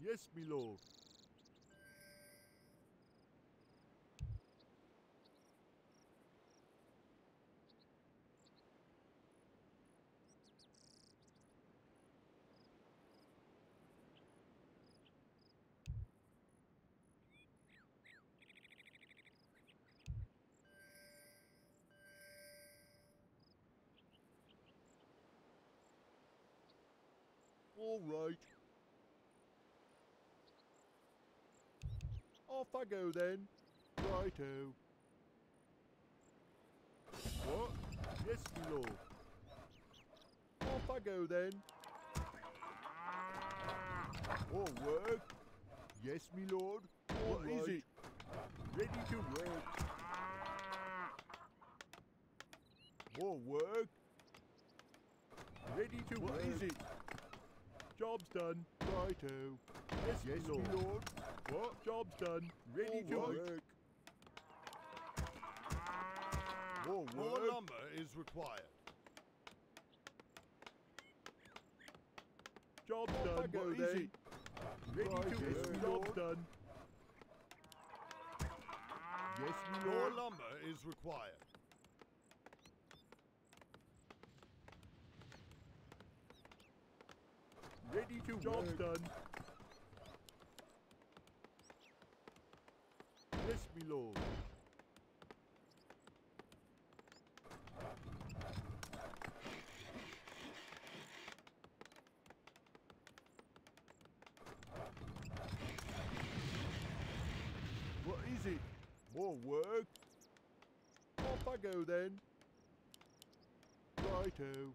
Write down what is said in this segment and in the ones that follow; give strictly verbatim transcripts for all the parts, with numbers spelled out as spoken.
Yes, my lord. All right. Off I go then. Righto. What? Yes, my lord. Off I go then. All work. Yes, my lord. All what right. Is it? Ready to work. More work. Ready to what work. What is it? Job's done. Righto. Yes, yes, my lord. lord. What? Job's done. Ready All to right. work. More work. More lumber is required. Job's Off done. I go what then. Is it? Ready right. to yes, work. Job's done. Yes, my lord. More lumber is required. Ready to Job's work. Done. Yes, my lord. What is it? More work? Off I go then. Righto.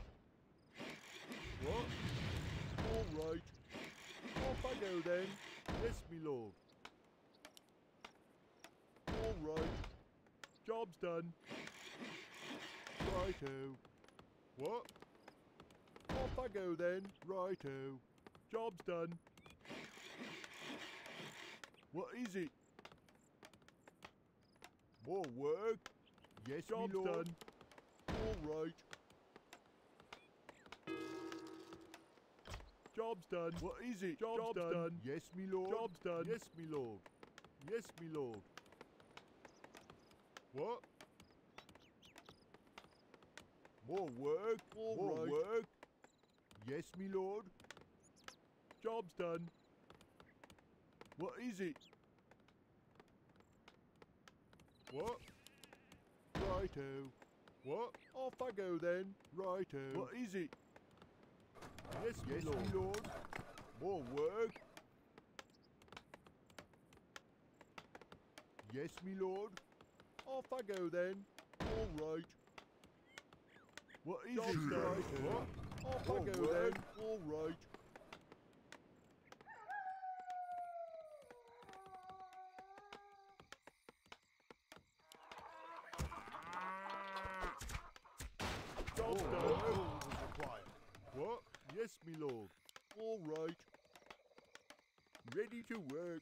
What? All right. Off I go then. Yes, my lord. All right. Job's done. Righto. What? Off I go then. Righto. Job's done. What is it? More work? Yes, Job's my lord. Done. All right. Job's done. What is it? Job's, Job's done. done. Yes, me lord. Job's done. Yes, me lord. Yes, me lord. What? More work? All More right. work? Yes, me lord. Job's done. What is it? What? Righto. What? Off I go then. Righto. What is it? Yes, yes, my lord. lord. More work? Yes, me lord. Off I go then. All right. What is Job's it? Done. What? Off More I go work. then. All right. Job's oh, done. Is required. What? Yes, me lord. All right. Ready to work.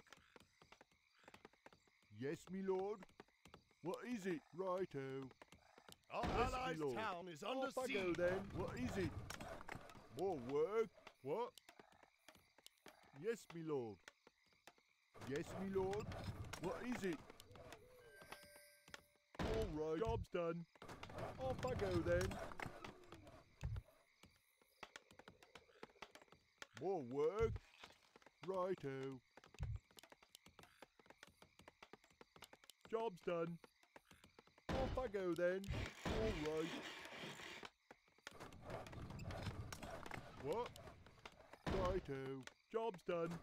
Yes, me lord. What is it? Righto. Our yes, allies' town is under Off siege. I go then. What is it? More work? What? Yes, me lord. Yes, me lord. What is it? All right. Job's done. Off I go then. More work? Righto. Job's done. Off I go then. All right. What? Righto. Job's done.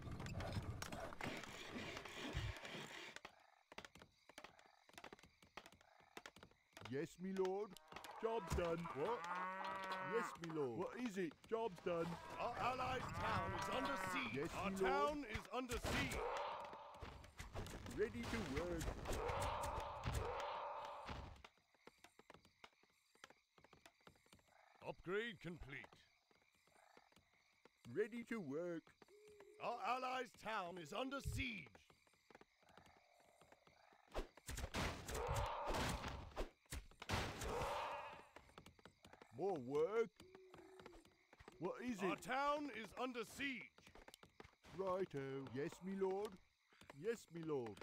Yes, me lord. Job's done. What? Yes, me lord. What is it? Job's done. Our allies' town is under siege. Yes, Our me town lord. is under siege. Ready to work. Upgrade complete. Ready to work. Our allies' town is under siege. More work? What is Our it? town is under siege. Righto. Yes, me lord. Yes, me lord.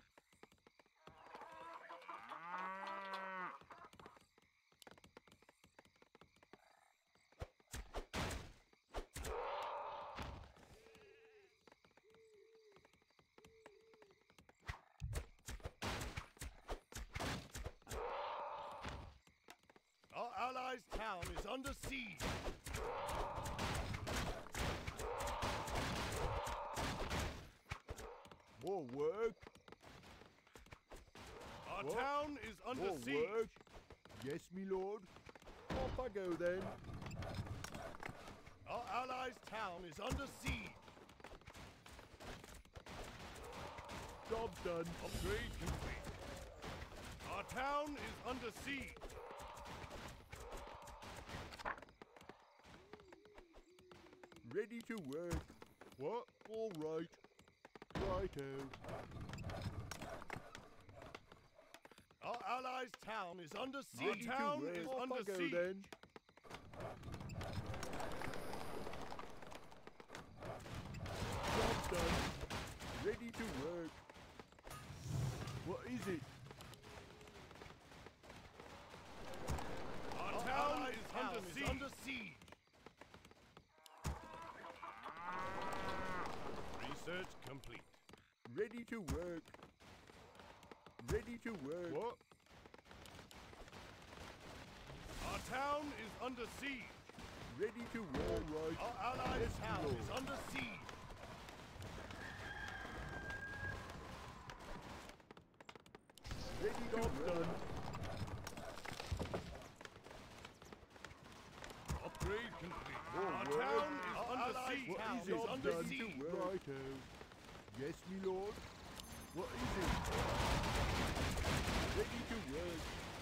Our allies' town is under siege. More work. Our What? town is under More siege. work. Yes, me lord. Off I go then. Our allies' town is under siege. Job done. Upgrade complete. Our town is under siege. Ready to work. What? All right. Righto. Our allies' town is under siege. Ready Our to town work. is Off under I go siege. then. Job done. Ready to work. What is it? Our, Our town, allies' is, town under is siege. under siege. Research complete. Ready to work. Ready to work. What? Our town is under siege. Ready to work. All right. Our allies' Yes, town lord. is under siege. Ready to Job work. done. Upgrade complete. More Our work. town is Our under allies' siege. What Town is is it? under Done siege. to work. Righto. Yes, me lord. What is it? Ready to work.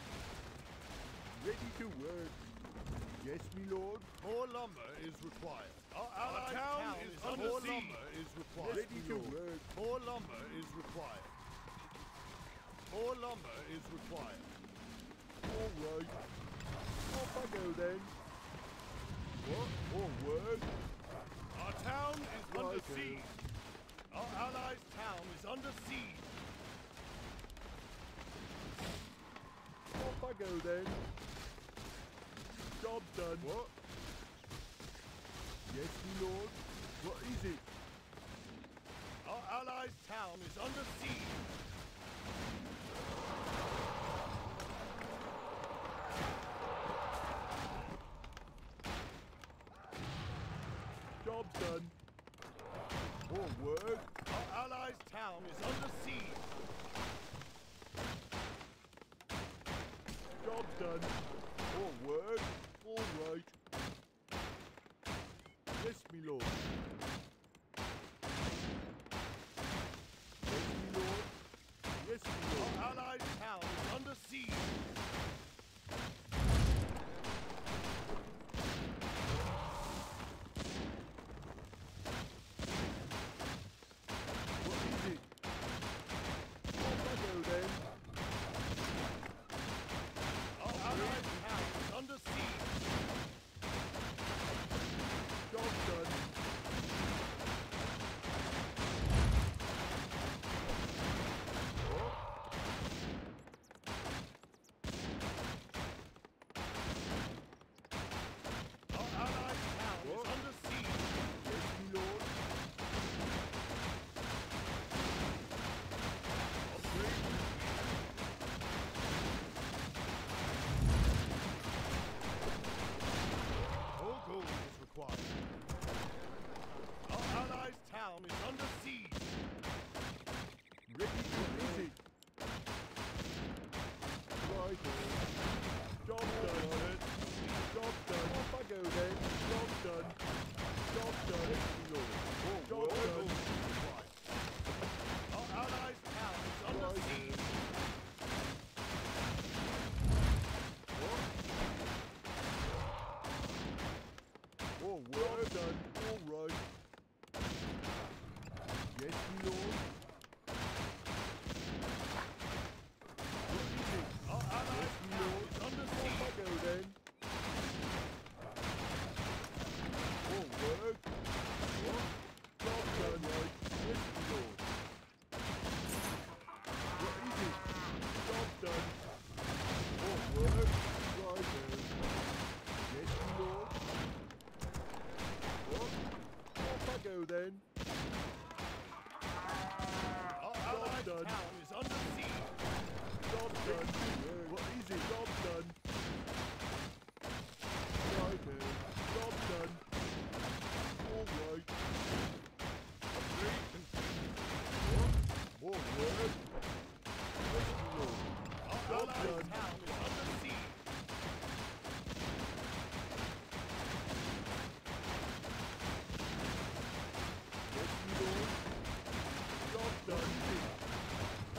Ready to work. Yes, me lord. More lumber is required. Our, Our allies' town town is is under under siege. lumber is required. Ready to work. More lumber is required. More lumber is required. All right. Off I go then. What? More work? Our town is under Righto. siege. Our allies' town is under siege. Off I go then. Job done. What? Yes, me lord. What is it? Our allies' town is under siege. Job done. More work? Our allies' town is under siege. Job done. More work? All right. Yes, me lord. Yes, me lord. Yes, me lord. Our allies' town is under siege. What is it? Off I go then. Our allies' done. town is under siege. Job done. What is it? Job done. Righto. Job done. All right. Agreed. What? More work? Let's roll. Our Job allied done. town is under siege. Let's roll. Job done.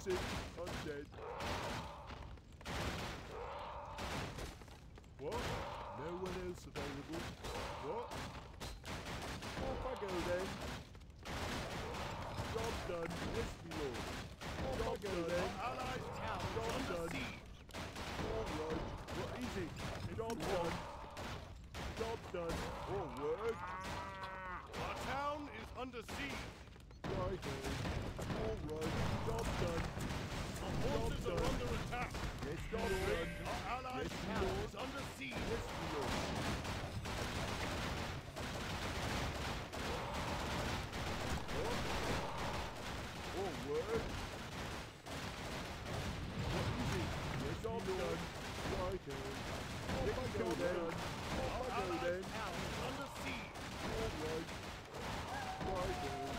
it. I'm dead. What? No one else available. What? Off I go then. Job done. Yes, my lord. Off I go then. Allied town is Job under done. siege. All right. What is it? Job done. Job done. All work. Our town is under siege. Right. All right. Job done. Our forces Job are done. under attack. Yes, my lord. Our allied Yes, my town lord. is under siege. Yes, my lord. What? All work. What is it? Yes, job done. Right. Off I go then. Off I go then. Allied town is under siege. All right. Right.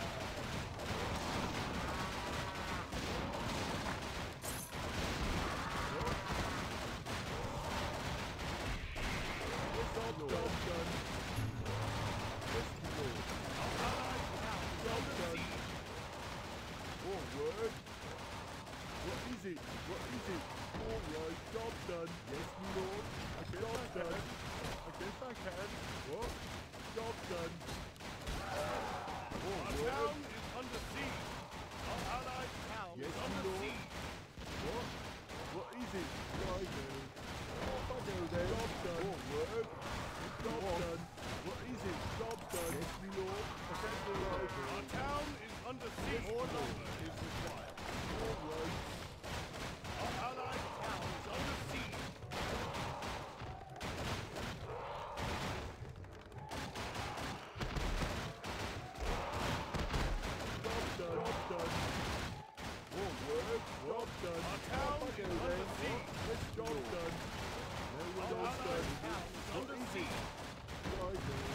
Job done. Job done. Yes, my lord. Our allied town is Job under done. siege. All work. What is it? What is it? All right. Job done. Yes, my lord. I guess job I done. I guess I can. What? Job done. All Our work. town is under siege. Our allied town Yes, is my under lord. siege. What? What is it? Right now. Off I go then. Job done. All work. Job done. What is it? Job done. Yes, my lord. I can't do right now. Our town is under siege. More lumber is required. All right. Our allied town is under siege. Job done. Job done. All work. Job done. Our town Off I is go under then. siege. Yes, job done. No one Our else allied done. town is What under is it? siege. Right now.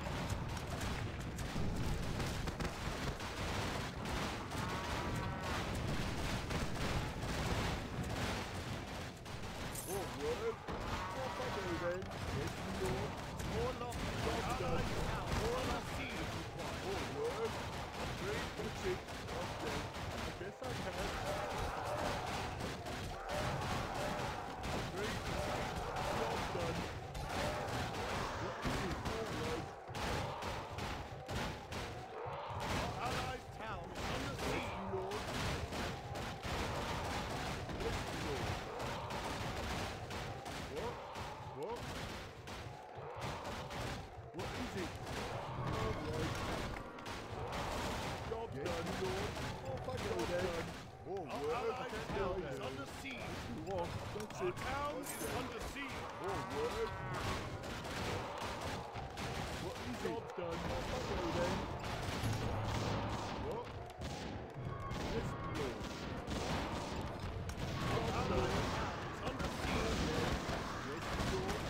All work. Off I go then. Yes, my lord. More lumber. Job Our done. allied town is under siege required. All work. Great. That's it. I'm dead. I guess I can. Great. Job done. What is it? All right. Our allied town is under Yes, siege. my lord. Yes, my lord. What? What? What is it? All right. Job Yes, done. my lord. Off I go then. All Our work. allied Yes, town I is know. under siege. You want? That's Our it. town That's is it. under siege. All work. What is it? Job done. Off I go then. What? Yes, my lord. Our Job allied done. town is under siege. Yes, my lord.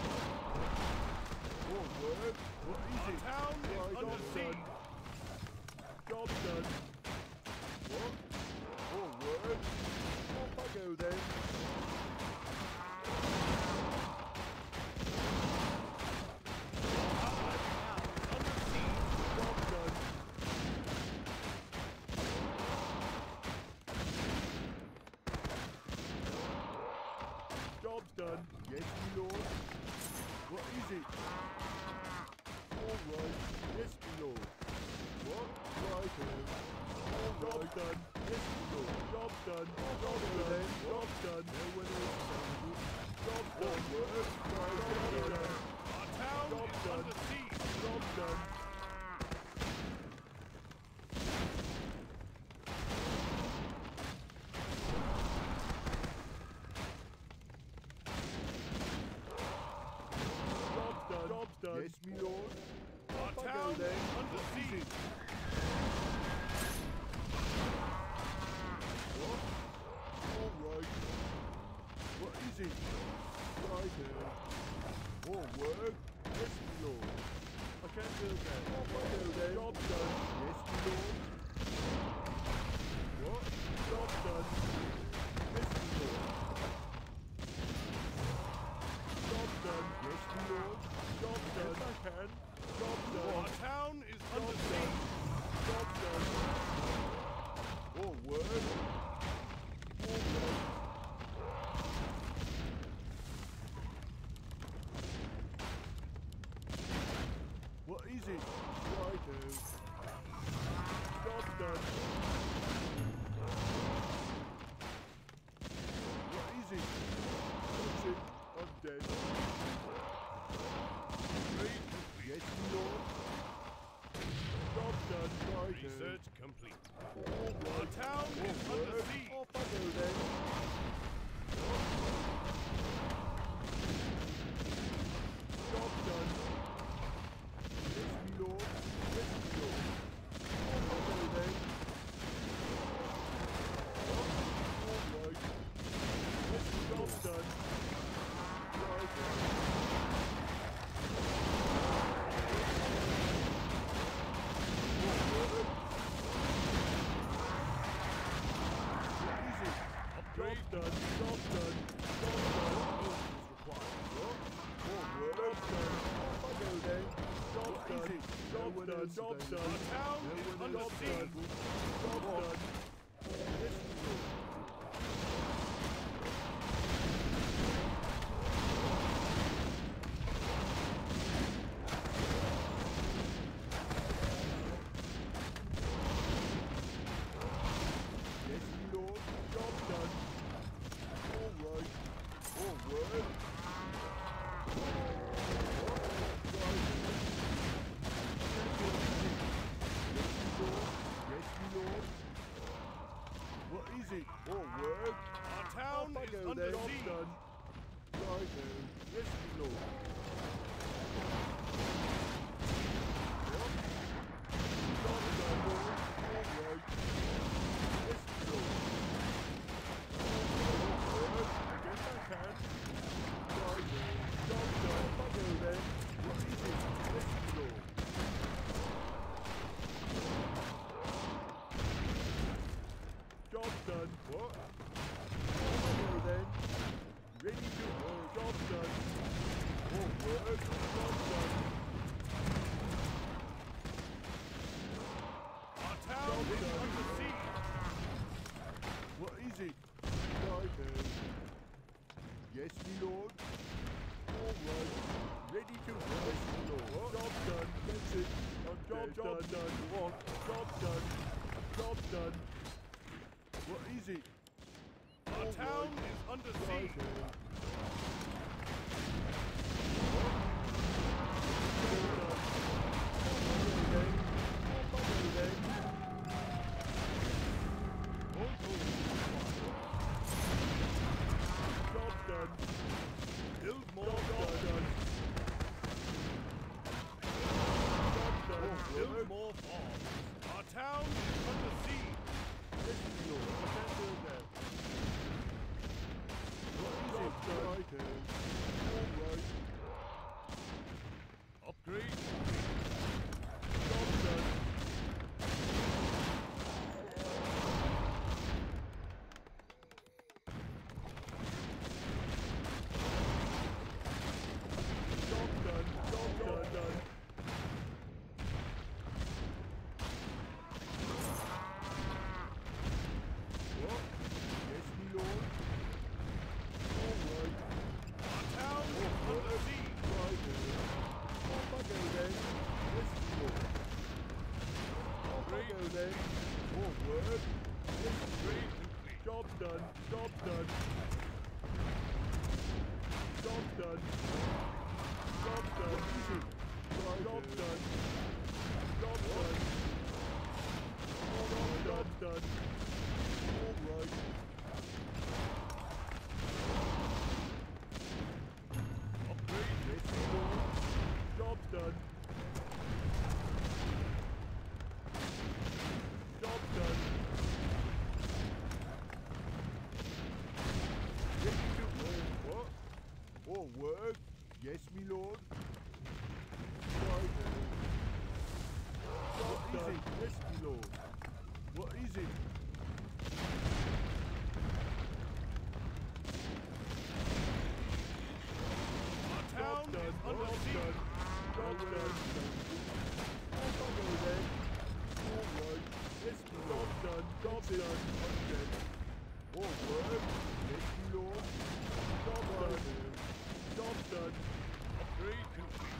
All work. What is Our it? town is Right, under job siege. done. Job done. What? All work. Off I go then. Our allied town is under siege. Job done. Job's done. Yes, my lord. What is it? All right. Yes, my lord. What? Right here. All right. Job done. Yes, my lord. Job done. Job done. Job done. No one else is available. Job done. Work. Right. Job done. Our town Job is done. under siege. Job done. Job's done. Job's done. Yes, my lord. Our Off I town go then. is under What is siege. it? What? All right. What is it? Right here. More work? Yes, my lord. I can't do that. Off I go then. Job done. Yes, my lord. What? Job done. Yes, my lord. Job done. Yes, my lord. Job done. Yes, I can. Job done. Our town is done. Right. Research complete. All right. Our town All is under right. siege. Off I go then. Job done. Yes, my lord. Yes, my lord. Off I go then. All right. Yes, job done. Right. Job done, job done, job done. Is required. What? More work. Job done. Off I go then. Job done. Job done. Job done. Our town is under Job siege. done. Job done. Yes, my lord. Yes, my lord. Job done. All right. All work. Yes, my lord. What is it? All work. Our town Off I is go under then. siege. Done. Right now. Yes, my lord. What? Job done, boy. All right. Yes, my lord. All work. I guess I can. Right now. Job done. Off I go then. What is it? Yes, my lord. Job done. What? Off I go then. Ready to work. Job done. All work. Job done. Our town Job is done. under siege. What is it? Right now. Yes, my lord. All right. Ready to work. Yes, my lord. Job done. That's it. Job, job, job done. What? Job done. Job done. What is it? Our All town right. is under Right siege. now. Job done. Build more Job dogs. done. Job done. Build more farms. Our town is under siege. Yes, my lord. I can't build that. What is it? Right here. All right. Upgrade. Job done. Job done. Job done. Done. What? Yes, my lord. All right. Our town is under siege. Right here. Off I go then. Yes, my lord. Off I go then. More work. Yes, Upgrade complete. job done. Job done. Job done. Job done. Easy. Right job here. done. Job done. Job done. done. All right. Upgrade. Yes, my lord. Job done. Job done. Ready to work. What? All work? Yes, my lord. Right now. Job done. Yes, my lord. What is it? Our town Job is done. under Job siege. done. Job done. Off I go then. All right. Yes, my lord. Job done. Job done. Okay. All work? Yes, my lord. Job done. Job done. Upgrade complete.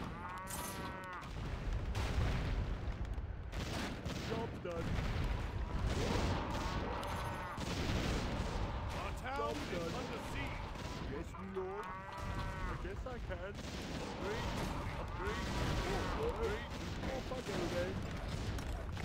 Job done. Our town Job is done. under siege. Yes, my lord. I guess I can. Upgrade. Upgrade. All work? Upgrade. Off I go then.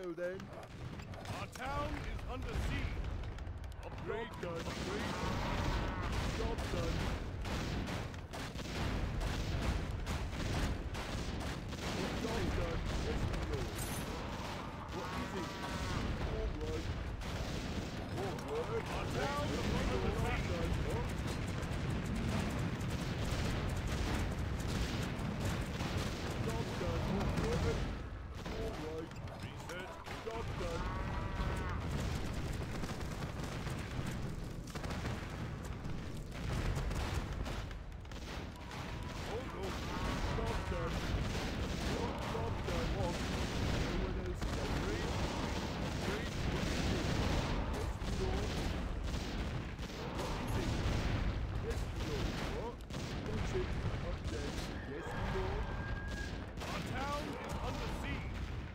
go then. Our town is under siege. Upgrade Job done. complete. Job done. Job done. Yes, my lord. What is it? All right. All right. Our town is under Job siege. done. What? Job done. All right. All right. Research. Job done. Hold on. Job done. What? Job done. What? No one else is upgrade. Upgrade. What is it? Yes, my lord. What is it? Yes, my lord. What? What's it? Update. Yes, my lord. Our town is under siege.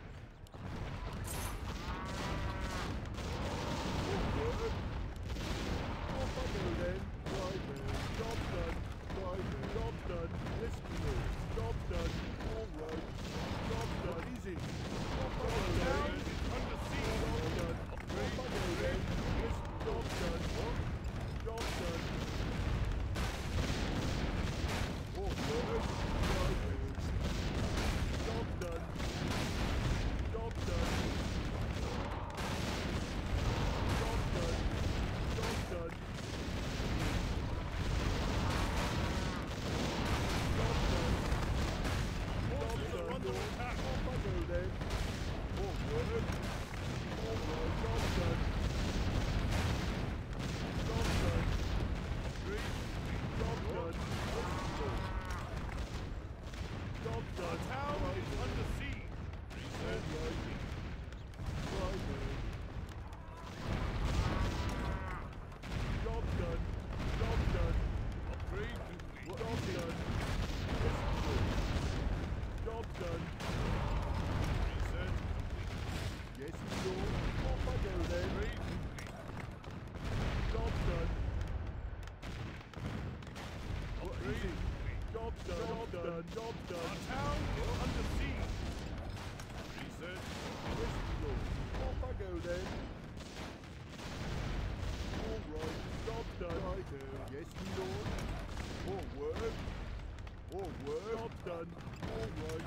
All right. Off I go then. Right there. Job done. Right there. Job done. Yes, my lord. Job done. All right. Job done. Easy. Off I go Our then. town is under siege. Job done. Off I go then. Yes, job done. What? Job done. All right. Right there. Job done. Job done. Job done. Job done. Job done. Forces are under attack. Off I go then. All right. All right. Job done. Job done. Upgrade. Job done. Job Our done. town is under siege. All right. Right there. Job done. Job done. Upgrade complete. Job done. Yes, my lord. Job done. Research complete. Yes, my lord. Off I go then. Upgrade complete. Job done. What is Upgrade it? complete. Job done. Job done. Job Our done. town is under siege. Research. Yes, my lord. Off I go then. All right. Job done. Righto. Yes, my lord. All work. All work. Job done. All right.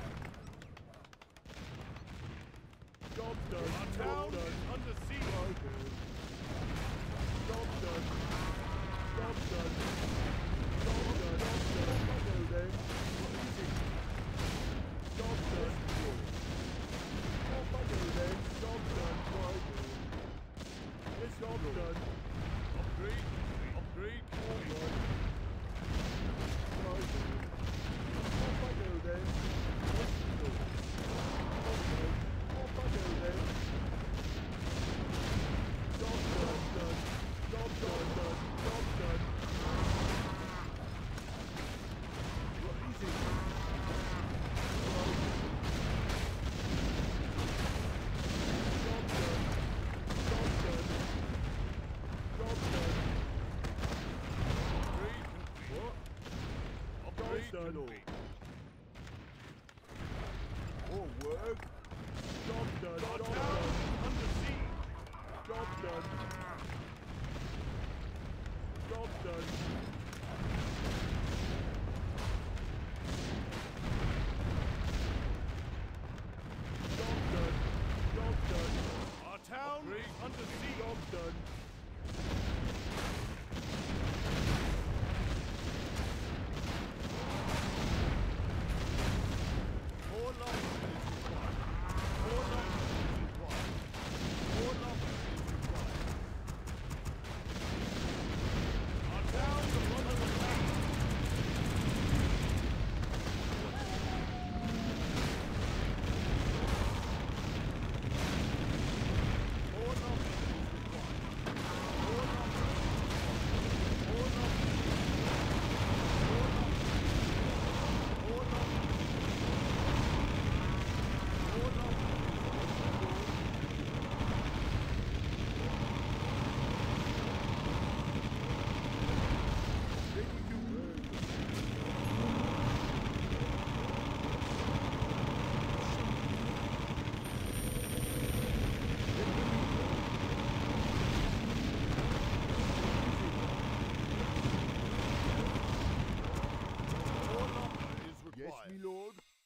Job done. Our Job town done. is under siege. Righto. Job done. Job done. Job done. Job done. Off I go then. What is it? Job done. Off I go then. Job done. Righto. Yes, job done. Upgrade complete. Upgrade All complete. right. Righto. Off I go then. Yes, my lord. All right. Off I go then. Job done. Done. Job done. Done. Job done. What is it? Right. Job done. Job done. Job done. Upgrade complete. What? Upgrade done. complete. All work. Job done. Our Job town done. is under siege. Job done. Job done. Job done. Job done. Our town is under siege. Job done. More lumber is required. More lumber is required. More lumber is required. Our town is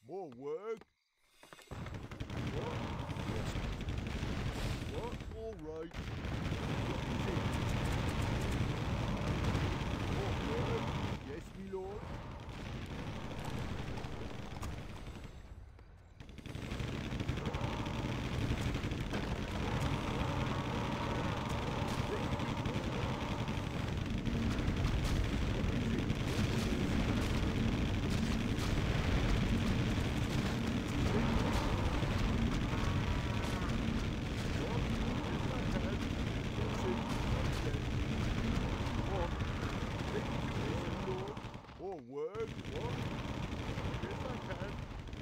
More work? What? What? All right. What is it? More work? Yes, my lord. More work? What? Yes, I can.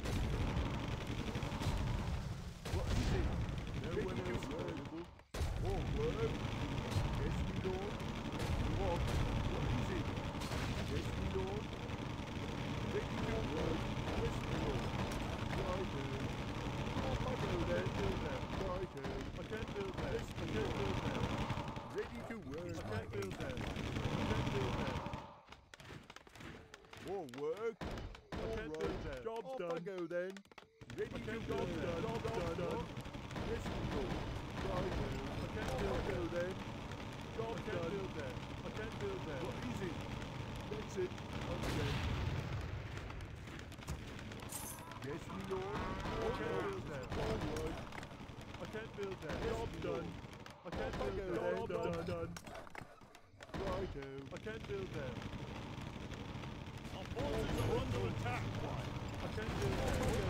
What is it? No one else available. More work? Yes, my lord. What? What is it? Yes, my lord. Ready to work? Yes, my lord. Righto. Off I go then. Build them. Righto. I can't build them. Yes, I can't build them. Ready to work? I can't build them. I can't build them. More work? All right, job's Off done. I go then. Ready to go then. Job done. done. Yes, my lord. Right. I can't build go then. Job I can't done. build there. I can't build there. What is it? That's it. Okay. Yes, my lord. I can't build there. All right. I can't build there. Yes, job done. I can't build there. Job done. done. Righto. I can't build there. Our forces are under attack. I can't do that.